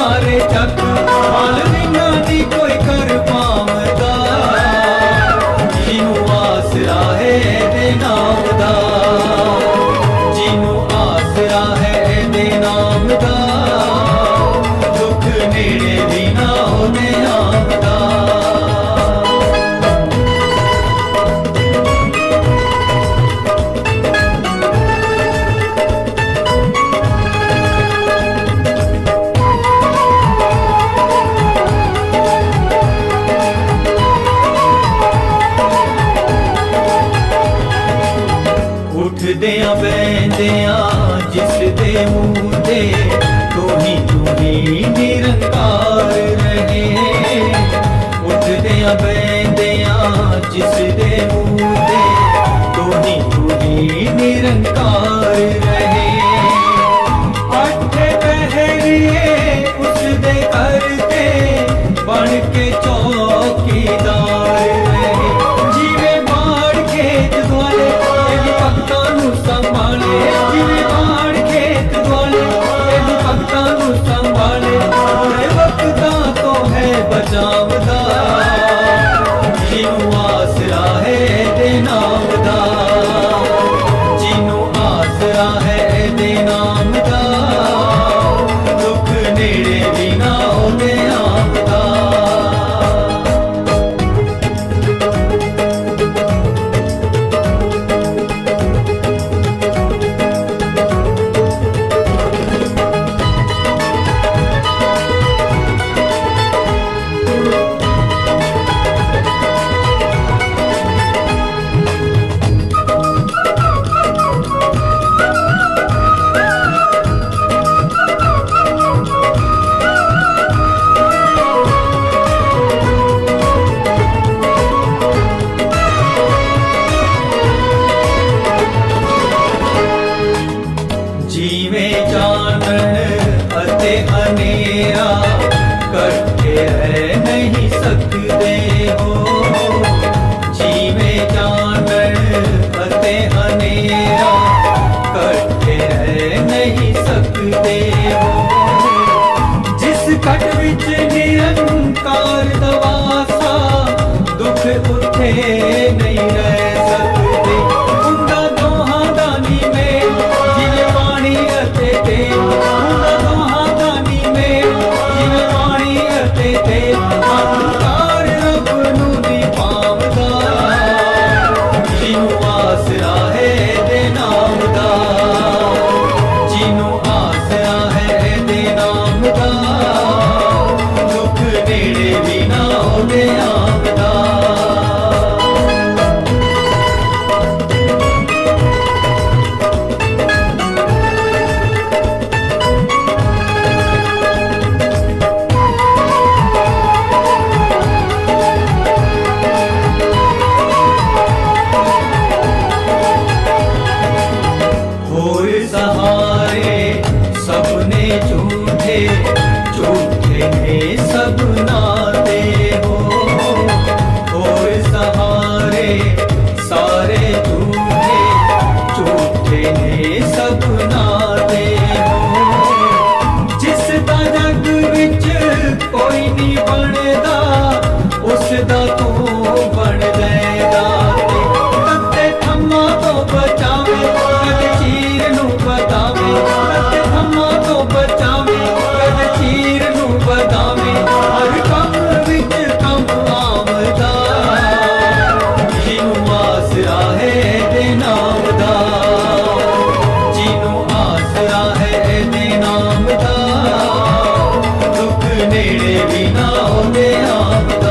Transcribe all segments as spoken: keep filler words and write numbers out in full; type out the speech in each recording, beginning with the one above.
सारे जग हाल बिना दी कोई कर पावदा जिनू आसरा है दे नाम दा जिनू आसरा है दे नाम दा दुख नेड़े भी ना होने आमदा उठदियां बहदियां जिस दे मुँह दे तू ही तू ही निरंकार रहे उठदियां बहदियां जिस दे मुँह दे तू ही तू ही निरंकार रहे अठे पहरिए उस दे करते बन के चौकीदार रहे जीवे बाढ़ खेत द्वाले संभाले जिवे बाढ़ खेत द्वाले भक्तां नू संभाले बुरे वक्तां तो है बचावदा जिनू आसरा है दे नाम दा जिनू आसरा है दे नाम दा दुख नेड़े भी ना होने आमदा जीवे जानन अते अनेरा कट्ठे रह नहीं सकते हो जीवे जानन अते अनेरा कट्ठे रह नहीं सकते हो जिस कट विच निरंकार दवासा दुख उठे नहीं रह सकते उंदा दोहां दानी में जिवे पानी अते ते उंदा दोहां दानी में जिवे पानी अते ते अहंकार रब नू दी पावदा जिनू आसरा है दे नाम दा जिनू आसरा है दे नाम दा दुख नेड़े भी ना होने आमदा होर सहारे सबने झूठे झूठे ने सब नाते हो होर सहारे सारे झूठे झूठे ने सब नाते हो जिस दा जग विच कोई नहीं बनदा उस दा तू बन जाएगा तत्ते थम्मा तो बचावे कद चीर नू बतावे तत्ते थम्मा तो बचावे कद चीर नू बतावे हर कम विच कम आमदा जिनू आसरा है दे नाम दा जिनू आसरा है दे नाम दा दुख नेड़े भी ना होने आमदा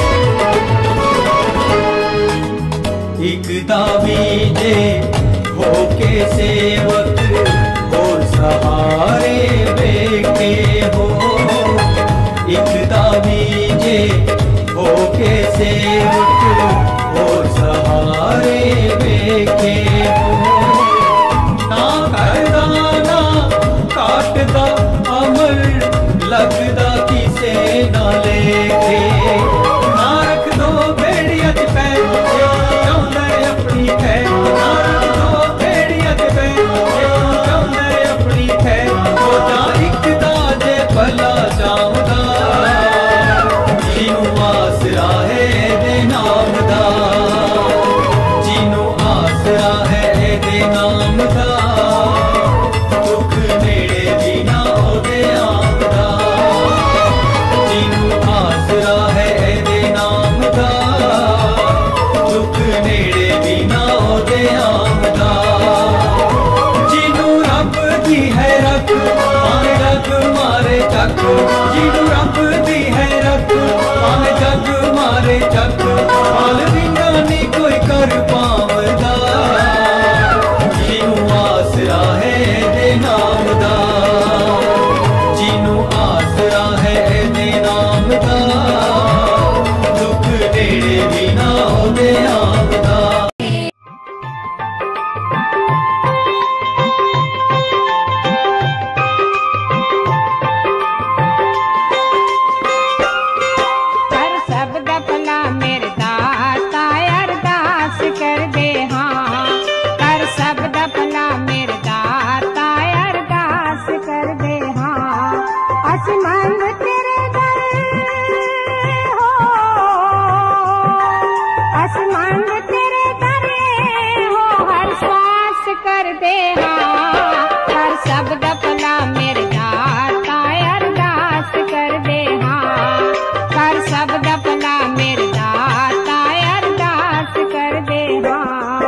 एक दावी जे हो होके सेवक हो सहारे बेटे हो। एक दावीजे होके सेवक हो सहारे बेटे हो। ना करदा ना काटदा अमर लगदा किसे ना लेके। ना रख दो बेड़िया च पैर चाहुंदा अपनी खैर। ना रख दो बेड़िया च पैर चाहुंदा अपनी खैर। हो जा एक दा जे भला चाहुंदा जिनू आसरा है दे नाम दा। जिनू आसरा है दे नाम दा दुख नेड़े भी ना ओदे आंदा। जिनू आसरा है दे नाम दा दुख नेड़े भी ना ओदे आंदा। जिनू रब दी है रख भावें जग मारे चक। जिनू रब दी है रख भावें जग मारे चक। हाल बिना नी कोई कर पावदा जिनू आसरा है दे नाम दा। जिनू आसरा है दे नाम दा दुख नेड़े भी ना ओदे आंदा। कर सब दा भला मेरे दाता अरदास कर दे हाँ। कर सब दा भला मेरे दाता अरदास कर दे हाँ। अस मंग तेरे दर हो अस मंग तेरे दर हो हर सांस कर दे हाँ। कर सब दा भला मेरे दाता अरदास कर दे हाँ। कर सब दा भला मेरे दाता अरदास कर दे हाँ।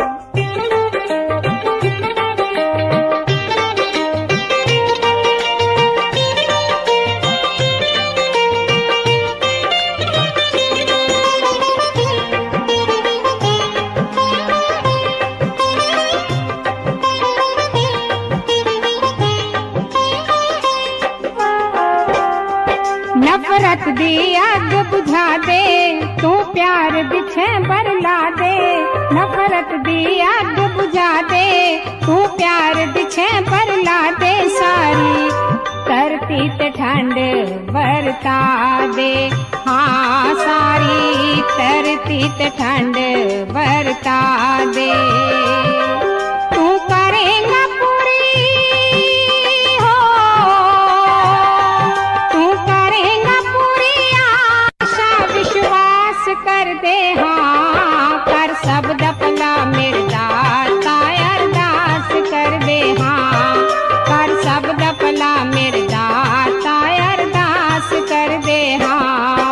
नफरत दी अग बुझा दे तू प्यार बिछे बरला दे। नफरत दी अग बुझा दे तू प्यार बिछे बरला दे। सारी धरती ते ठंड बरता दे हाँ। सारी धरती ते ठंड बरता दे। तू करेगा पूरी हो तू करेगा पूरी आशा विश्वास कर दे हाँ। कर सब दा भला मेरे दाता अरदास कर दे हाँ। कर सब दा भला मेरे दाता अरदास कर दे हाँ।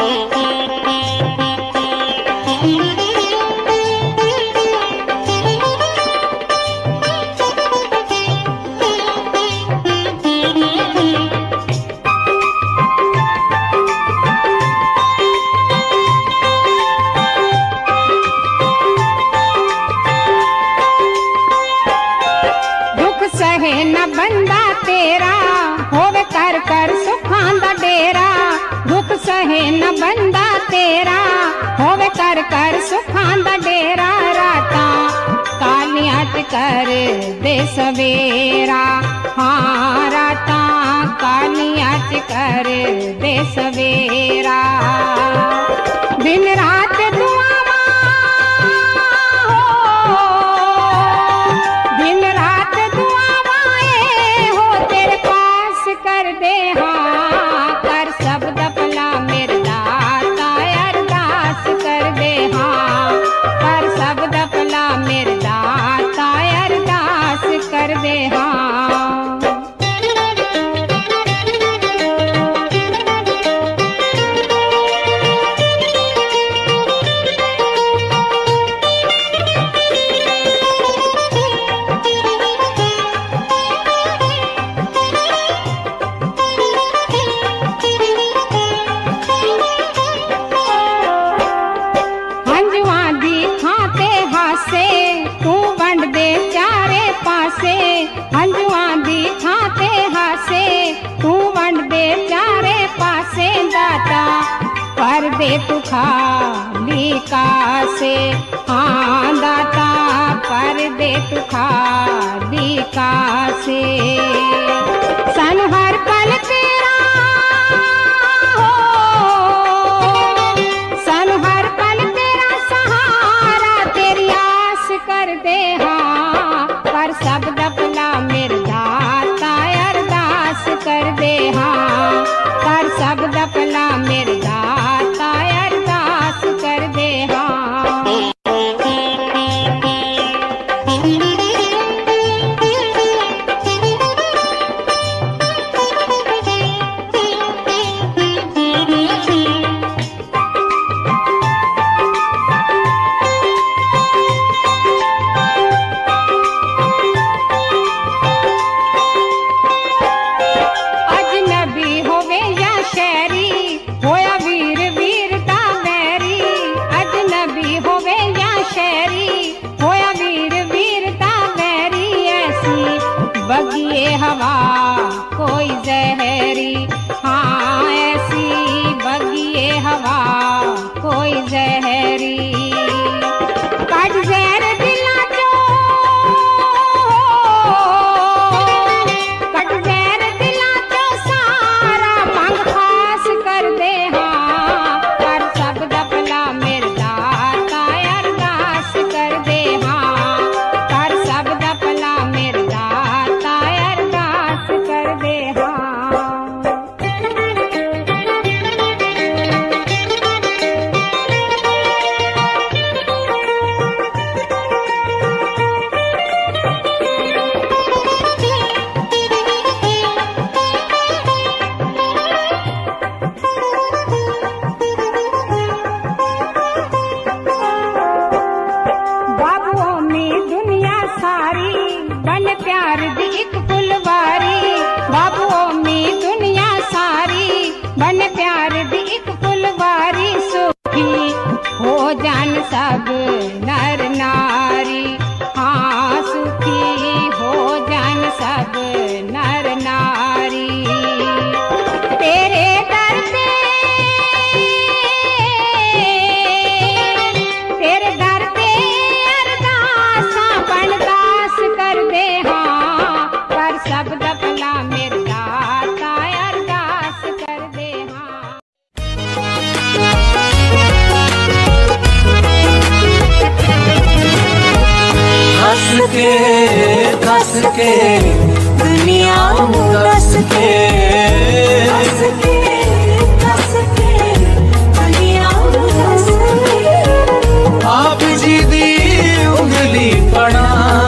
दुख सहे न बंदा तेरा होवे कर कर सुखां दा डेरा। दुख सहे न बंदा तेरा होवे कर कर सुखां दा डेरा। रातां कालियां च कर दे सवेरा हाँ। रातां कालियां च कर दे सवेरा। दिन रात दुआवां हो दिन रात दुआवां ए हो तेरे पास कर दे हाँ। कर सब दा भला मेरे दाता अरदास कर दे हाँ। कर सब दा भला मेरे दाता अरदास कर दे हाँ। दे तू खाली कासे, हाँ दाता पर दे तू खाली कासे। सन हर पल तेरा हो, सन हर पल तेरा सहारा, तेरी आस कर दे हाँ, पर सब दपला मेरे दाता अरदास कर दे हाँ, पर सब दपला मेरे दाता अरदास कर दे हाँ। अजनबी होवे या शहरी, होया वीर वीरता बैरी, अजनबी होवे या शहरी, होया वीर वीरता बैरी। ऐसी बगिए हवा कोई जहरी, हाँ ऐसी बगिए हवा कोई जहरी। कट जहर दिला चो, कट जहर दिला चो सारा, पंग खास कर दे हाँ, पर सब दपला मेरे दाता अरदास कर दे हाँ, पर सब दपला मेरे दाता अरदास कर दे हाँ। बाबुओं में दुनिया सारी, बन प्यार दी एक फुलवारी, बाबुओं में दुनिया सारी, बन प्यार दी एक फुलवारी। सुखी हो जान सब नर नारी, हाँ सुखी हो जान सब नर नारी। तेरे दर पे, तेरे दर पे अरदासा बनदास कर दे हाँ, पर सब दपला मेरे दाता अरदास कर दे हाँ। हंस के हंस के दुनिया हंस के, हंस के हंस के दुनिया हंस के। आप जी दी उंगली पड़ा,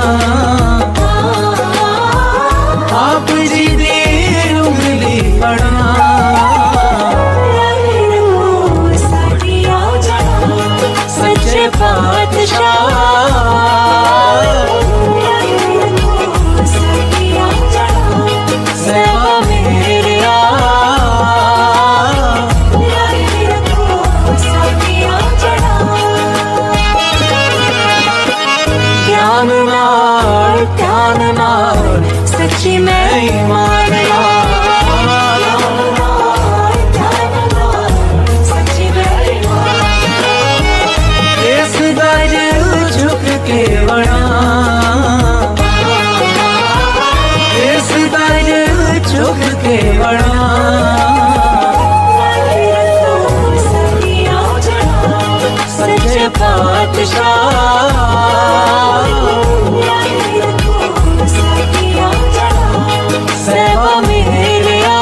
आप जी दी उंगली पड़ा। सच्चे पातशाह सेवा मेरे आ, ज्ञान नाल ज्ञान नाल सच्ची मैं ईमान सच्ची मैं इस दर झुक के बना, इस दर झुक के बना। सच्चे पातशाह सेवा मेरे आ,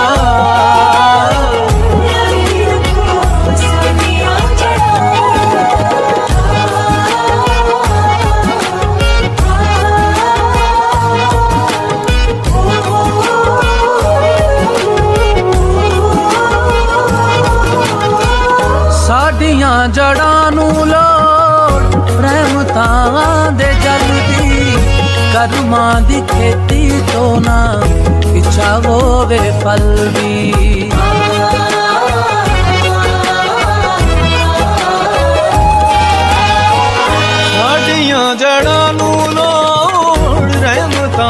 साडियां जड़ां नू लोड़ रहमतां दे जल्दी, कर्मां दी खेती तो ना पिछा होवे फल भी। साडियां जड़ां नू लोड़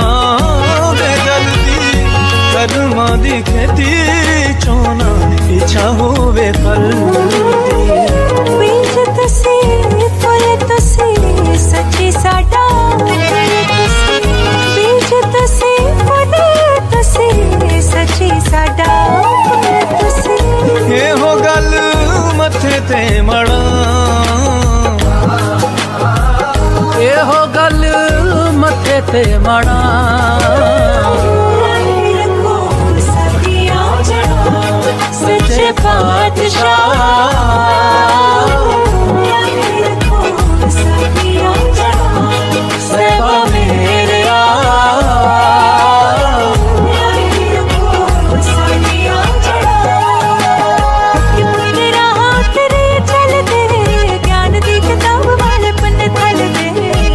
रहमतां दे जल्दी, कर्मां दी खेती चोना होवे फल बीज तुसी फल तुसी सच्ची साडा बीज तुसी फल तुसी सच्ची साडा तुसी ये हो गल मथे ते मड़ा ये हो गल मथे ते मड़ा सच्चे बादशाह सेवा मेरे ज्ञान दी किताब वाले पन्ने थल दे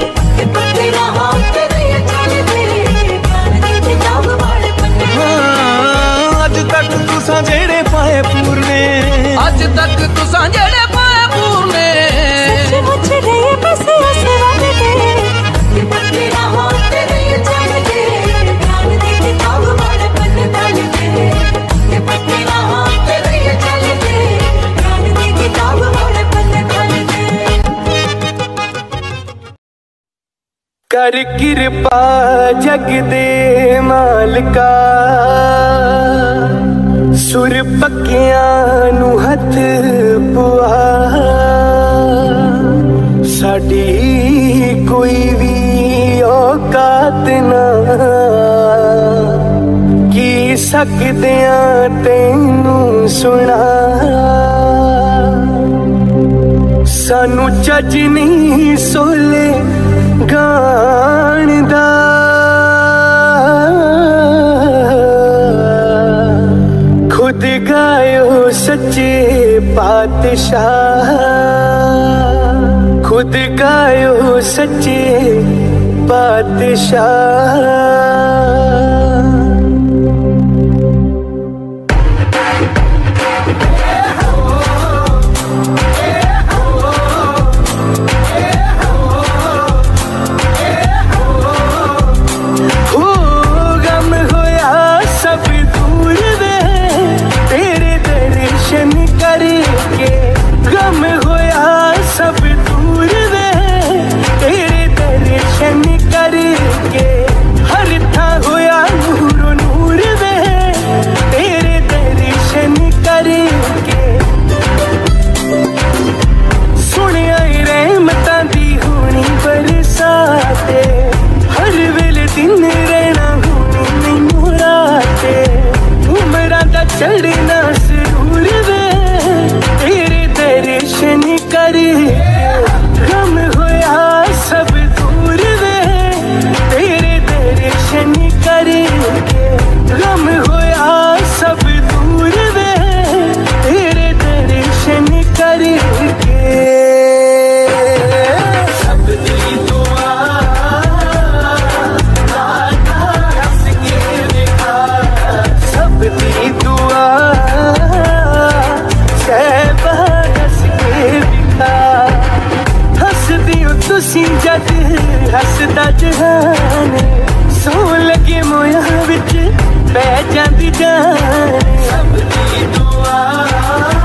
अज तक तुसा जेड़े पाए पूरने अज तक तुसा जेड़े पाए पूरने सच रे बस ऐसे वाले दे तेरा हाथ तेरे चल दे ज्ञान दी किताब वाले पन्ने थल दे तेरा हाथ तेरे चल दे ज्ञान दी किताब वाले पन्ने थल दे कर कृपा जग दे मालिका सुर पक्कियां नू हथ पुआ साडी कोई भी औकात ना की सकदे तैनू सुना सानू जज नहीं सोले गान दा खुद गायो सच्चे पातशाह खुद गायो सच्चे पातशाह गम होया सब दूर वे तेरे दर्शन करके हर था होया नूर नूर वे तेरे दर्शन करके सुनिया रहमतां दी होनी बरसाते हर वेले दिन रहना होनी नहीं राते उमरां दा चढ़ना जरूर वे तेरे दर्शन करे गम होया सब दूर वे तेरे दर्शन करे गम होया सब दूर वे तेरे दर्शन करे सब दी दुआ हंस के दिखा सब दी दुआ तुसी जद हसदा जहान सौ लगे मोया विच पै जांदी जान सब दी दुआ